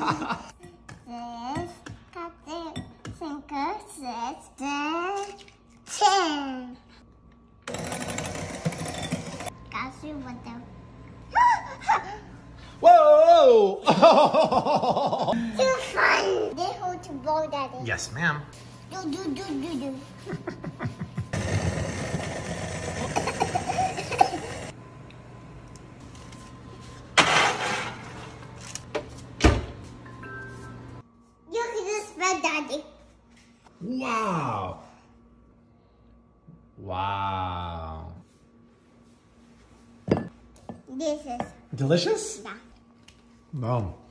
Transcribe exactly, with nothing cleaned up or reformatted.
Six, cut the finger, six, then ten. Got you with them. Whoa! Too fun. They hold to blow, Daddy. Yes, ma'am. Do, do, do, do, do. You can just spread, Daddy. Wow. Wow. This is Delicious? that. No.